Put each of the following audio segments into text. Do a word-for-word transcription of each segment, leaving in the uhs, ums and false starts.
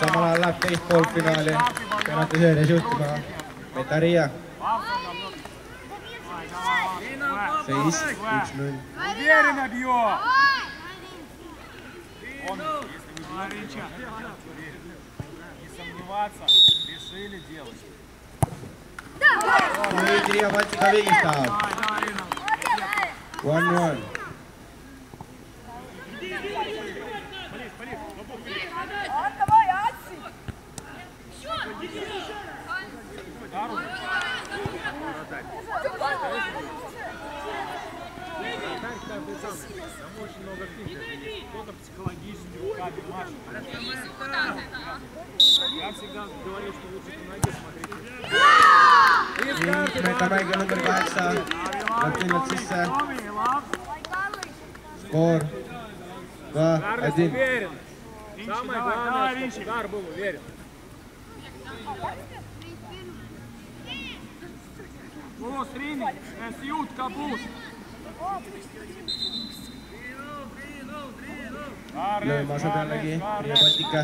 samal ajal läheb teist poolfinaali. Penalti seerias juhtima Metaria. Seis üks null. Уверенно бьет! Не сомневаться, решили делать. Nüüd Riia Baltika viigistab. One one. Там очень много финтов. Кто-то психологически руками машет. Я всегда говорю, что лучше по ноге смотрите. Metamänge number kaheksa. Lõpp tulnud sisse. Skoor. Ka, один. Самое главное, чтобы удар был уверен. Бус, Рини, Сьют, Кабус. Lööm asub jällegi Riia Baltika.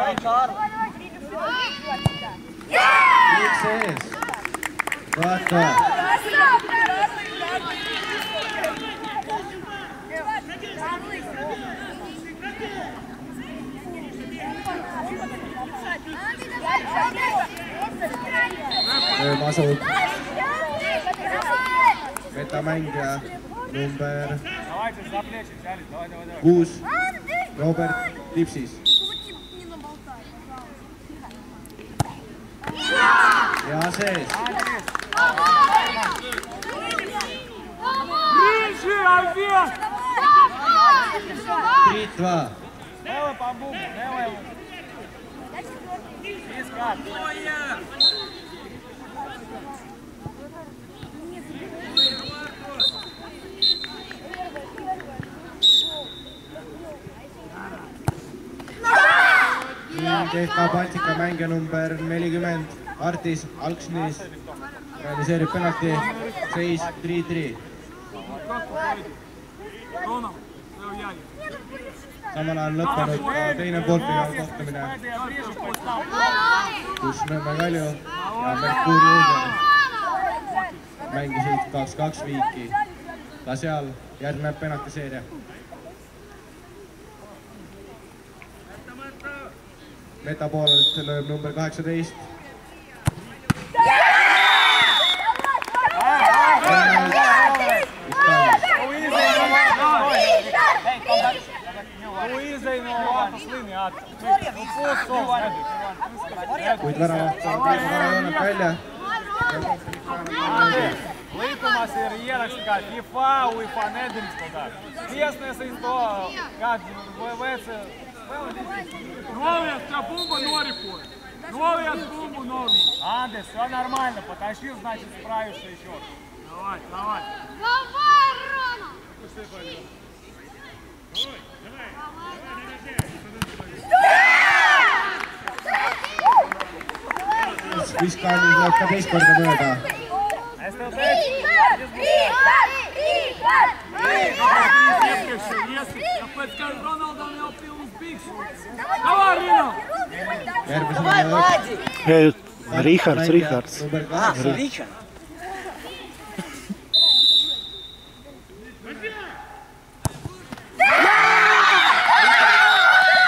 Liik sees. Vaata. Lööm asub. Metamängija number kuus. Robert Lipsis. Ja sees. Три-два. K F K Baltika mängija number nelikümmend, Artis Alksnis realiseerib penalti, seis kolm-kolm. Samal ajal lõppenud teine poolfinaal kohtumine, kus Nõmme Kalju ja Merkuuri Julgen mängisid kaks-kaks viiki. Ka seal järgneb penaltiseeria. Meta poolelt lööb number kaheksateist. Kuid väravaht on joonelt välja. Лыкумас и Риелакс, как ФИФА, УЕФА, Недельс, как. Местное сынство, как ВВЦ. Новая стропумба, норифой. Новая стропумба, норму. Андес, все нормально, потащил, значит, справишься еще. Давай, давай. Давай, Рома! Viskaanis läheb ka teist korda mööda. Richards, Richards. Ah, Richard.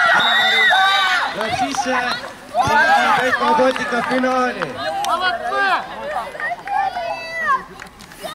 Läheb sisse K F K Baltika finaali.